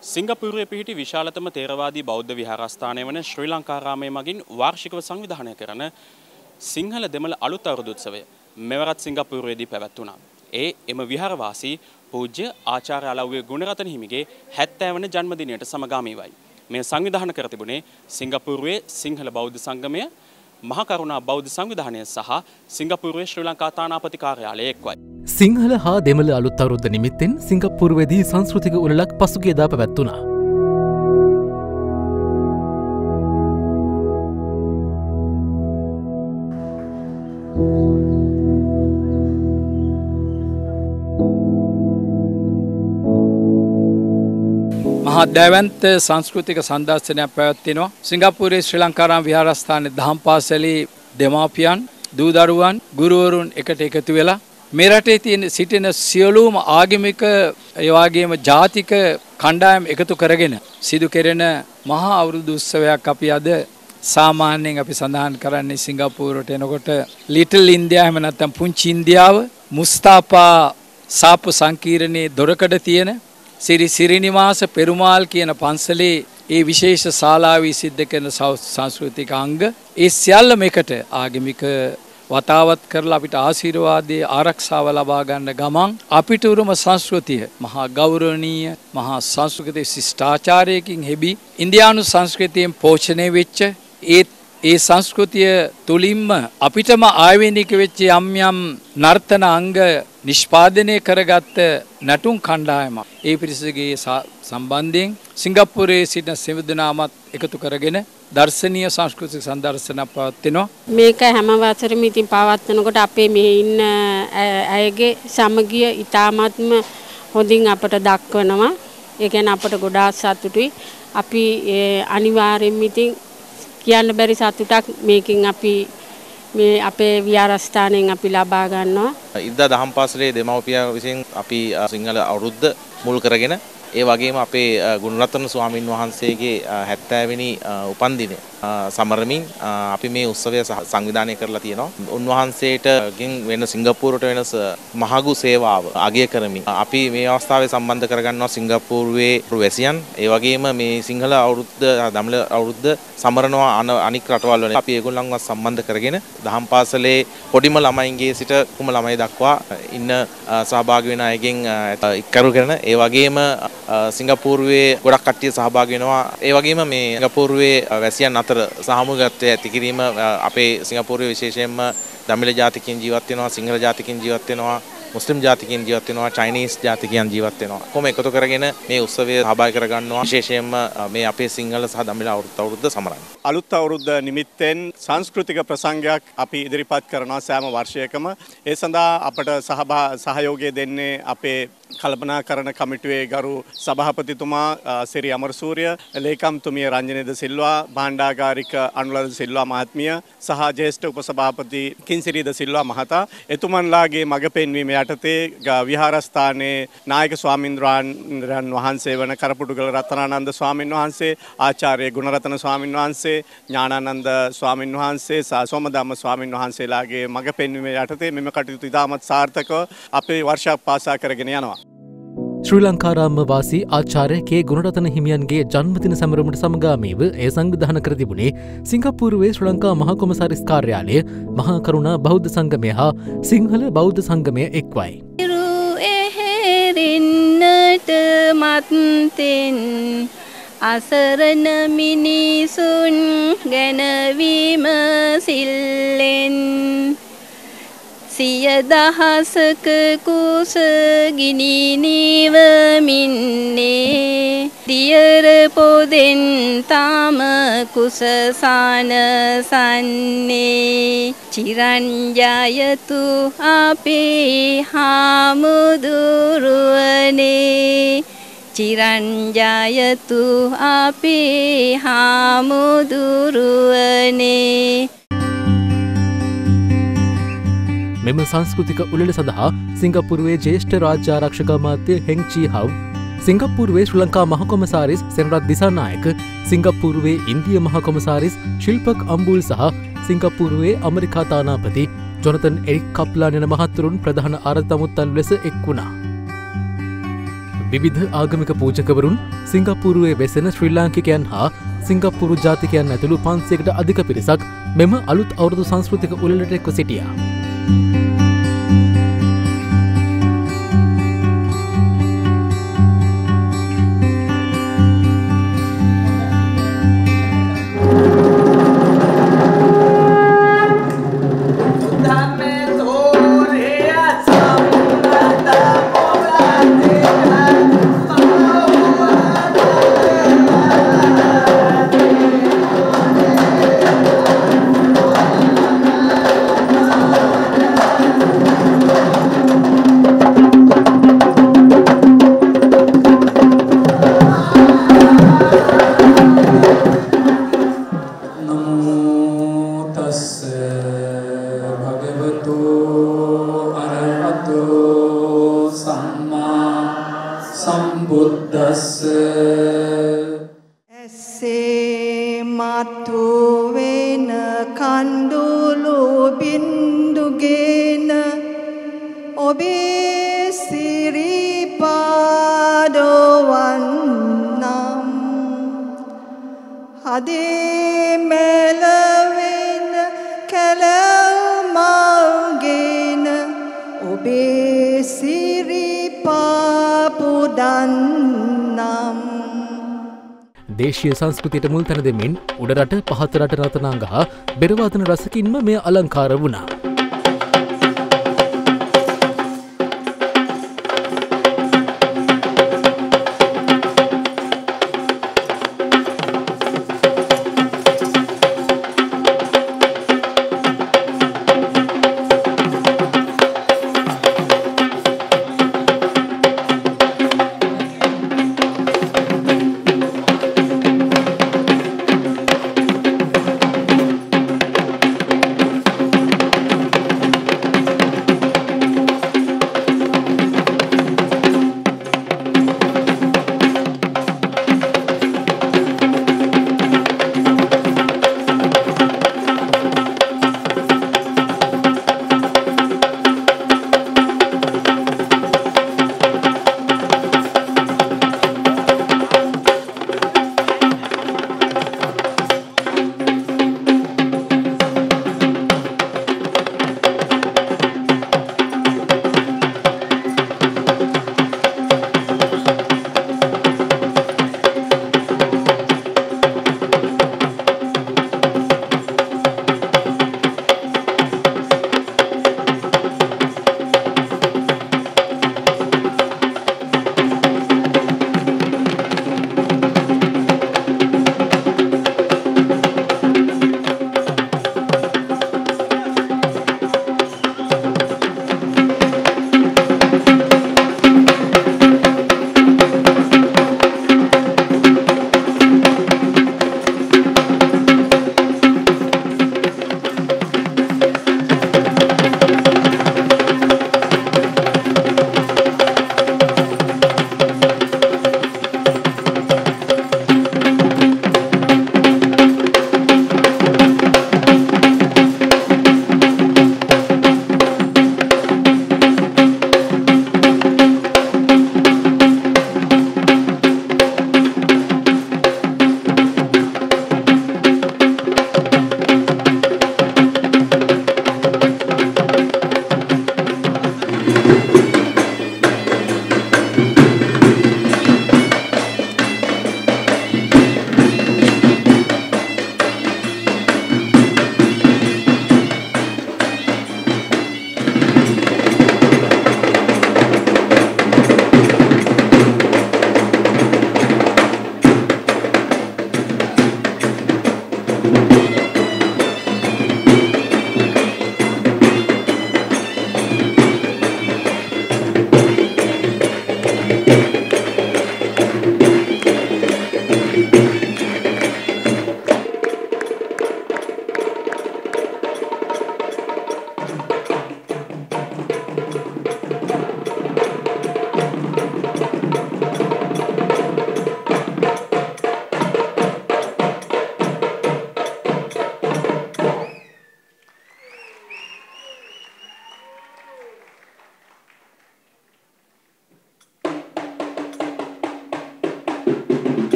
සිංගප්පූරුවේ පිහිටි විශාලතම තේරවාදී බෞද්ධ විහාරස්ථානය වන ශ්‍රී ලංකාරාමය මගින් වාර්ෂිකව සංවිධානය කරන සිංහල දෙමළ අලුත් අවුරුදු උත්සවය මෙවරත් සිංගප්පූරුවේදී පැවැත්වුණා. එම විහාරවාසී පූජ්‍ය ආචාර්ය අලව්වේ ගුණරතන හිමිගේ 70 වන ජන්මදිනයට සමගාමීවයි. මේ සංවිධානය කර තිබුණේ සිංගප්පූරුවේ සිංහල බෞද්ධ සංගමය, මහා කරුණා බෞද්ධ සංවිධානය සහ සිංගප්පූරුවේ ශ්‍රී ලංකා තානාපති කාර්යාලය එක්වයි. සිංහල හා දෙමළ අලුත් අවුරුද්ද නිමිත්තෙන් සිංගප්පූරුවේදී සංස්කෘතික උළෙලක් පසුගියදා පැවැත්වුණා. මහා දැවැන්ත සංස්කෘතික සංදර්ශනයක් පැවැත්වෙනවා. සිංගප්පූරුවේ ශ්‍රී ලංකාරාම විහාරස්ථානයේ දහම් පාසලේ දෙමාපියන්, දූ දරුවන්, ගුරුවරුන් එකට එකතු වෙලා මේ රටේ තියෙන සිටින සියලුම ආගමික ඒ වගේම ජාතික කණ්ඩායම් එකතු කරගෙන සිදු කෙරෙන මහා අවුරුදු උත්සවයක් අපි අද සාමාන්‍යයෙන් අපි සඳහන් කරන්නේ සිංගප්පූරුවට එනකොට ලිටල් ඉන්දියා එහෙම නැත්නම් පුංචි ඉන්දියාව මුස්තාපා සාප්පු සංකීර්ණයේ දොරකඩ තියෙන සිරිනිවාස පෙරුමාල් කියන පන්සලේ ඒ විශේෂ ශාලාවේ සිද්ධ කරන සංස්කෘතික අංග ඒ සියල්ලම එකට ආගමික වතාවත් කරලා අපිට ආශිර්වාදයේ ආරක්ෂාව ලබා ගන්න ගමන් අපිට උරුම සංස්කෘතිය මහා ගෞරවනීය මහා සංස්කෘතික ශිෂ්ටාචාරයකින් හෙබි ඉන්දියානු සංස්කෘතියෙන් පෝෂණය වෙච්ච ඒ සංස්කෘතිය තුලින්ම අපිටම ආවේනික වෙච්ච යම් නර්තන අංග නිෂ්පාදනය කරගත්ත නටුම් කණ්ඩායමක් ඒ පිරිසගේ සම්බන්ධයෙන් සිංගප්පූරුවේ සිටින සෙවුදනාමත් එකතු කරගෙන දර්ශනීය සංස්කෘතික සංදර්ශනයක් පවත්වනවා. මේක හැම වසරෙම ඉතින් පවත්වනකොට අපේ මේ ඉන්න අයගේ සමගිය ඉතාමත්ම හොඳින් අපට දක්වනවා. ඒ කියන්නේ අපට ගොඩාක් සතුටුයි. අපි අනිවාර්යෙන්ම ඉතින් කියන්න බැරි සතුටක් මේකෙන් අපි මේ අපේ විහාරස්ථානයෙන් අපි ලබා ගන්නවා. ඉරිදා දහම් පාසලේ දෙමව්පියන් විසින් අපි සිංහල අවුරුද්ද මුල් කරගෙන ඒ වගේම අපේ ගුණරත්න ස්වාමින් වහන්සේගේ 70 වෙනි උපන්දිනය සමරමින් අපි මේ උත්සවය සංවිධානය කරලා තියෙනවා. උන්වහන්සේට වෙන සිංගප්පූරුවට වෙන මහඟු සේවාව අගය කරමින් අපි මේ අවස්ථාවේ සම්බන්ධ කරගන්නවා සිංගප්පූරුවේ වැසියන්. ඒ වගේම මේ සිංහල අවුරුද්ද දමිළ අවුරුද්ද සමරනවා අනික් රටවල් වල. අපි ඒගොල්ලන්ව සම්බන්ධ කරගෙන දහම් පාසලේ පොඩිම ළමයින්ගේ සිට කුම ළමයි දක්වා ඉන්න සහභාගී වෙන අයගෙන් එක්කරු කරන ඒ වගේම සිංගප්පූරුවේ ගොඩක් කට්ටිය සහභාගී වෙනවා. ඒ වගේම මේ සිංගප්පූරුවේ වැසියන් අතර සහමුගත්වය ඇති කිරීම අපේ සිංගප්පූරුවේ විශේෂයෙන්ම දමිළ ජාතිකයන් ජීවත් වෙනවා, සිංහල ජාතිකයන් ජීවත් වෙනවා, මුස්ලිම් ජාතිකයන් ජීවත් වෙනවා, චයිනීස් ජාතිකයන් ජීවත් වෙනවා. කොහොම එකතු කරගෙන මේ උත්සවය සහභාගී කරගන්නවා. විශේෂයෙන්ම මේ අපේ සිංහල සහ දමිළ අවුරුද්ද සමරන්නේ. අලුත් අවුරුද්ද නිමිත්තෙන් සංස්කෘතික ප්‍රසංගයක් අපි ඉදිරිපත් කරනවා සෑම වර්ෂයකම. ඒ සඳහා අපට සහයෝගය දෙන්නේ අපේ කල්පනාකරණ කමිටුවේ ගරු සභාපතිතුමා සිරි අමරසූරිය, ලේකම්තුමිය රංජනේද සිල්වා, භාණ්ඩාගාරික අනුලද සිල්වා මහත්මිය සහ ජ්‍යෙෂ්ඨ උපසභාපති කින්සිරිද සිල්වා මහතා එතුමන්ලාගේ මඟ පෙන්වීම යටතේ විහාරස්ථානයේ නායක ස්වාමින්ද්‍රයන් වහන්සේ වන කරපුටුගල රත්නානන්ද ස්වාමින් වහන්සේ, ආචාර්ය ගුණරතන ස්වාමින් වහන්සේ, ඥානානන්ද ස්වාමින් වහන්සේ සහ සෝමධම්ම ස්වාමින් වහන්සේලාගේ මඟ පෙන්වීම යටතේ මෙම කටයුතු ඉතාමත් සාර්ථකව අපේ වර්ෂයක් පාසා කරගෙන යනවා. ශ්‍රී ලංකාරාම වාසී ආචාර්ය කේ ගුණරතන හිමියන්ගේ ජන්මදින සැමරුමට සමගාමීව එය සංවිධානය කර තිබුණේ සිංගප්පූරුවේ ශ්‍රී ලංකා මහා කොමසාරිස් කාර්යාලය, මහා කරුණා බෞද්ධ සංගමය හා සිංහල බෞද්ධ සංගමය එක්වයි. අසරණ මිනිසුන් ගැනවීම සිල්ලෙන් සිය දහසක කුස ගිනි නිවමින්නේ දියර පොදෙන් තාම කුසසාන සන්නේ චිරංජයතු අපේ හාමුදුරුවනේ චිරංජයතු අපේ හාමුදුරුවනේ. මෙම සංස්කෘතික උළෙල සඳහා සිංගප්පූරුවේ ජ්‍යෙෂ්ඨ රාජ්‍ය ආරක්ෂක අමාත්‍ය හෙන් චී හව්, සිංගප්පූරුවේ ශ්‍රී ලංකා මහ කොමසාරිස් සෙනරත් දිසානායක, සිංගප්පූරුවේ ඉන්දිය මහ කොමසාරිස් ශිල්පක් අම්බුල් සහ සිංගප්පූරුවේ ඇමරිකා තානාපති ජොනතන් එරික් කප්ලාන් යන මහත්වරුන් ප්‍රධාන ආරාධිත මුත්තන් ලෙස එක් වුණා. විවිධ ආගමික පූජකවරුන් සිංගප්පූරුවේ වෙසෙන ශ්‍රී ලාංකිකයන් හා සිංගප්පූරු ජාතිකයන් ඇතුළු 500කට අධික පිරිසක් මෙම අලුත් අවුරුදු සංස්කෘතික උළෙලට එක්ව සිටියා. දේශීය සංස්කෘතියට මුල් තැන දෙමින් උඩරට පහතරට රතනාංග හා බෙරවාදන රසකින්ම මෙය අලංකාර වුණා.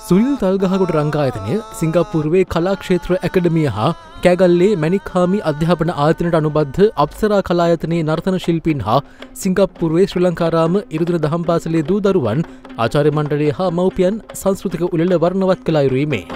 සුනිල් තල්ගහකොට රංගායතනය සිංගප්පූරුවේ කලාක්ෂේත්‍ර ඇකඩමිය හා කෑගල්ලේ මැණික්හාමි අධ්‍යාපන ආයතනයට අනුබද්ධ අප්සරා කලායතනයේ නර්තන ශිල්පීන් හා සිංගප්පූරුවේ ශ්‍රී ලංකාරාම ඉරුදුන දහම් පාසලේ දූ දරුවන් ආචාර්ය මණ්ඩලය හා මව්පියන් සංස්කෘතික උළෙල වර්ණවත් කළ අයුරීමේ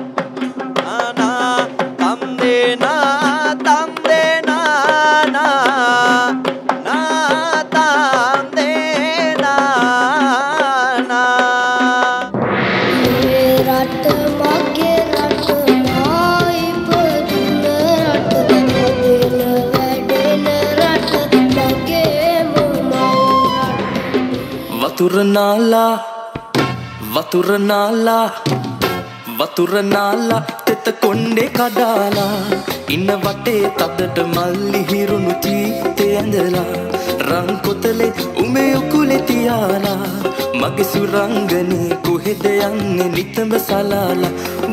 වතුරනාලා තෙත කොණ්ඩේ කඩාලා ඉන්න වටේ තදට මල්ලි හිරුණු චීතේ ඇඳලා රන් කොතලේ උමේ උකුලේ තියාලා මගේ සුරංගනේ කොහෙද යන්නේ නිතඹ සලාලා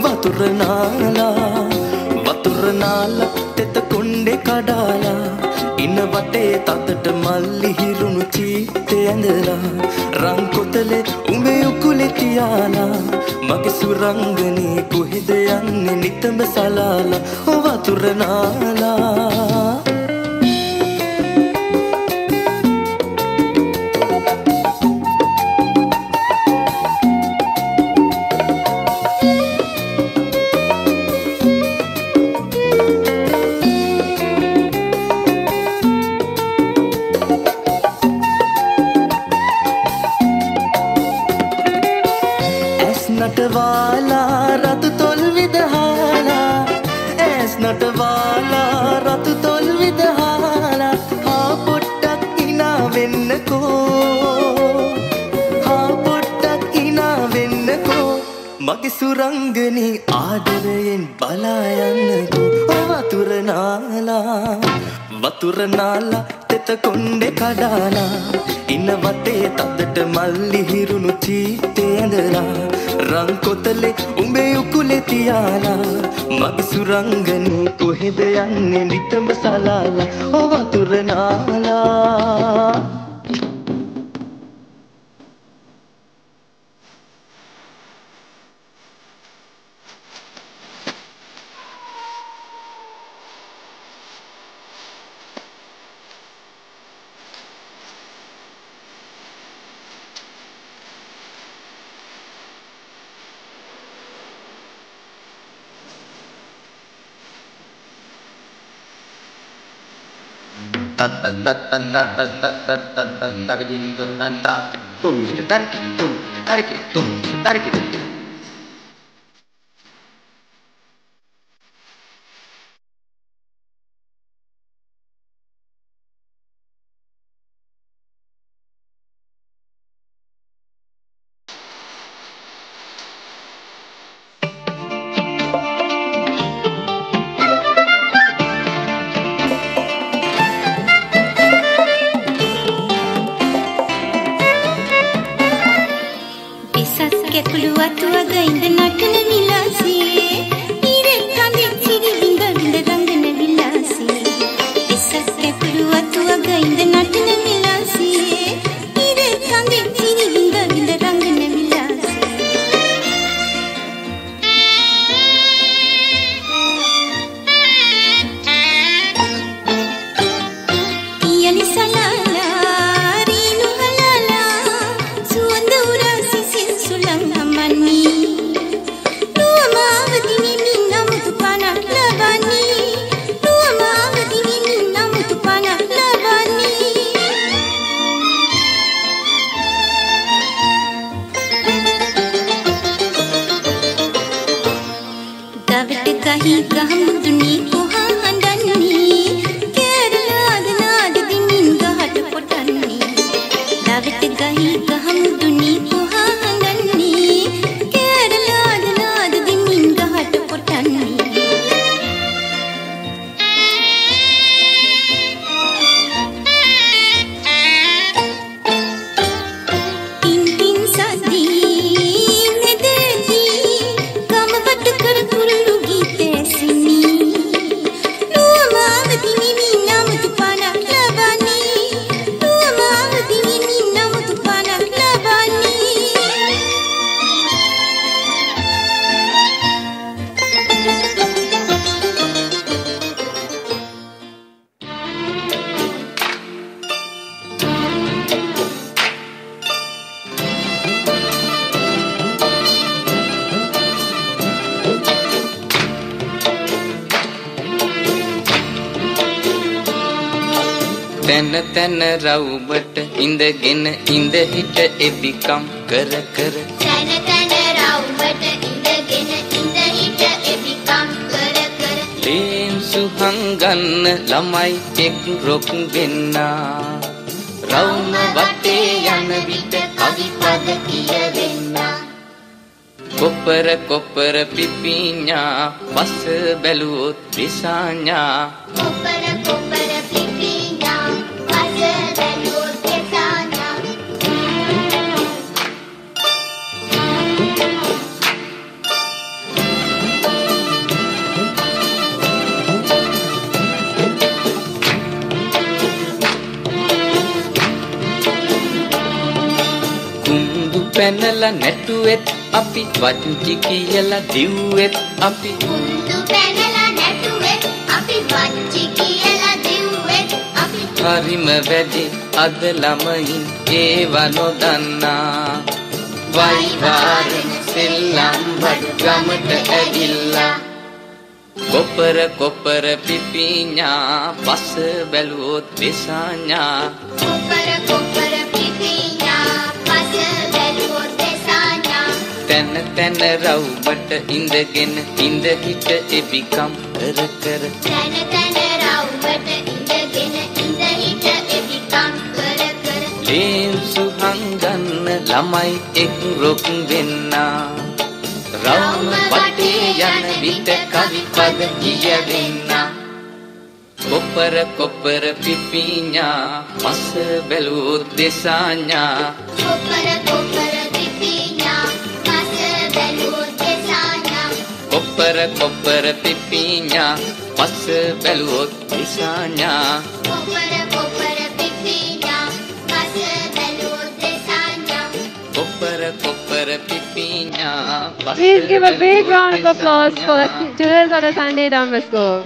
වතුරනාලා තෙත කොණ්ඩේ කඩාලා ඉන්න වටේ තදට මල්ලි හිරුණු චීතේ ඇඳලා රන් කොතලේ උමේ උකුලේ තියාලා මගේ සුරංගනේ කොහෙද යන්නේ නිතඹ සලාලා වතුරනාලා මගේ සුරංගනී ආදරයෙන් බලා යන්නකෝ වතුරනාලා තෙත කොණ්ඩේ කඩාලා ඉන්න වටේ තදට මල්ලි හිරුණු චීතේ ඇඳලා රන් කොතලේ උඹේ උකුලේ තියාලා මගේ සුරංගනී කොහෙද යන්නේ නිතඹ සලාලා වතුරනාලා Kekulu තැන තැන රවුමට ඉඳගෙන ඉඳ හිට එපිකම් කර කර තැන තැන රවුමට ඉඳගෙන ඉඳ හිට එපිකම් කර කර ලේන්සු හංගන්න ළමයි එක් රොක් වෙන්නා රවුම වටේ යන විට කවි පද කියවෙන්නා කොපර කොපර පිපිඤ්ඤා පස බැලුවොත් විසඤ්ඤා කොපර කොපර පිපිඤ්ඤා පස බැලුවොත් විසඤ්ඤා කුඳු පැනලා නැටුවෙත් අපි වංචි කියලා දිව්වෙත් අපි කුඳු පැනලා නැටුවෙත් අපි වංචි කියලා දිව්වෙත් අපි හරිම වැඩි අද ළමයින් ඒව නොදන්නා වයිවාරෙන් සෙල්ලම් බඩු ගමට ඇවිල්ලා කොපර කොපර පිපිඤ්ඤා පස බැලුවොත් විසඤ්ඤා කොපර කොපර පිපිඤ්ඤා පස බැලුවොත් විසඤ්ඤා තැන තැන රවුමට ඉඳගෙන ඉඳ හිට එපිකම් කර කර තැන තැන රවුමට ඉඳගෙන ඉඳ හිට එපිකම් කර කර ලේන්සු හංගන්න ළමයි එක් රොක් වෙන්නා රවුම වටේ යන විට කවි පද කියවෙන්නා කොපර කොපර පිපිඤ්ඤා පස බැලුවොත් විසඤ්ඤා කොපර කොපර පිපිඤ්ඤා පස බැලුවොත් විසඤ්ඤා කොපර කොපර පිපිඤ්ඤා පස බැලුවොත් විසඤ්ඤා කොපර කොපර පිපිඤ්ඤා පස බැලුවොත් විසඤ්ඤා කොපර කොපර පිපිඤ්ඤා Please give a big round of applause for students of the Sunday Dhamma School.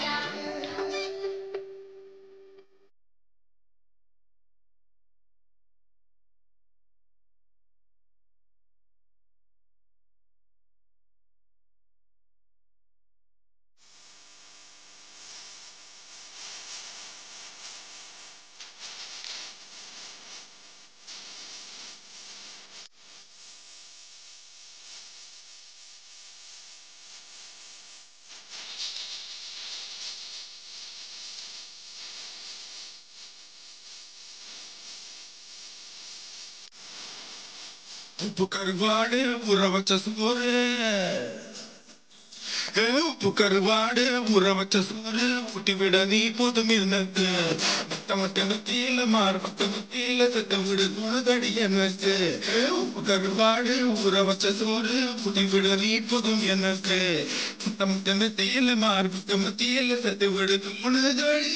உப்பு கருவாடு உற வச்ச சோறு உப்பு கருவாடு உற வச்ச சோறு ஊட்டி விட நீ போதும் எனக்கு மத்தியில மத்தியில சத்த விடு குணதடி எனக்கு உப்பு கருவாடு உற வச்ச சோறு ஊட்டி விட நீ போதும் எனக்கு மத்தியில மத்தியில சத்த விடு குணதடி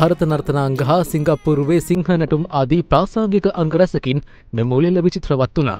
භරත නර්තනාංග හා සිංගප්පූරුවේ සිංහ නැටුම් ආදී ප්‍රාසංගික අංග රැසකින් මෙම උළෙල විචිත්‍රවත් වුණා.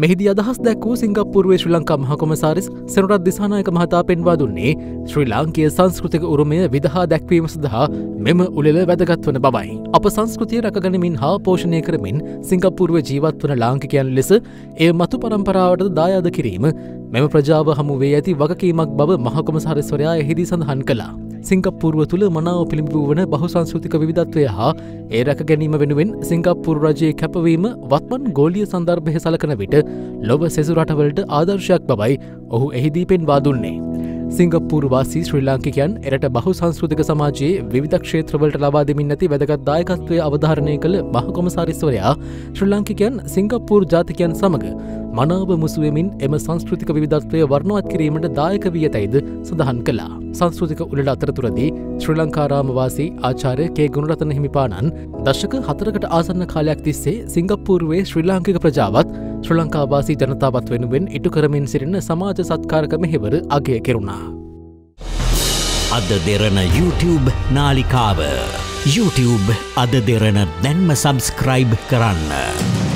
මෙහිදී අදහස් දැක්වූ සිංගප්පූරුවේ ශ්‍රී ලංකා මහ කොමසාරිස් සෙනරත් දිසානායක මහතා පෙන්වා දුන්නේ ශ්‍රී ලාංකීය සංස්කෘතික උරුමය විදහා දැක්වීම සඳහා මෙම උළෙල වැදගත් වන බවයි. අප සංස්කෘතිය රැකගනිමින් හා පෝෂණය කරමින් සිංගප්පූරුවේ ජීවත් වන ලාංකිකයන් ලෙස එය මතු පරම්පරාවට දායාද කිරීම මෙම ප්‍රජාව හමුවේ ඇති වගකීමක් බව මහ කොමසාරිස්වරයා එහිදී සඳහන් කළා. සිංගප්පූරුව තුළ මනාව පිළිබිඹු වන බහුසංස්කෘතික විවිධත්වය හා ඒ රැක ගැනීම වෙනුවෙන් සිංගප්පූරු රජයේ කැපවීම වත්මන් ගෝලීය සන්දර්භය සලකන විට ලොව සෙසු රටවලට ආදර්ශයක් බවයි ඔහු එහිදී පෙන්වා දුන්නේ. සිංගප්පූරු වාසී ශ්‍රී ලාංකිකයන් එරට බහුසංස්කෘතික සමාජයේ විවිධ ක්ෂේත්‍රවලට ලබා දෙමින් ඇති වැදගත් දායකත්වය අවධාරණය කළ මහ කොමසාරිස්වරයා ශ්‍රී ලාංකිකයන් සිංගප්පූරු ජාතිකයන් සමග මනාව මුසුවෙමින් එම සංස්කෘතික විවිධත්වය වර්ණවත් කිරීමට දායක වී ඇතැයිද සඳහන් කළා. සංස්කෘතික උළෙල අතරතුරදී ශ්‍රී ලංකාරාම වාසී ආචාර්ය කේ ගුණරත්න හිමිපාණන් දශක 4කට ආසන්න කාලයක් තිස්සේ සිංගප්පූරුවේ ශ්‍රී ලාංකික ප්‍රජාවත් ශ්‍රී ලංකාවාසී ජනතාවත් වෙනුවෙන් ඉටු කරමින් සිටින සමාජ සත්කාරක මෙහෙවර අගය කෙරුණා. අද දෙරණ YouTube නාලිකාව YouTube අද දෙරණ දැන්ම සබස්ක්‍රයිබ් කරන්න.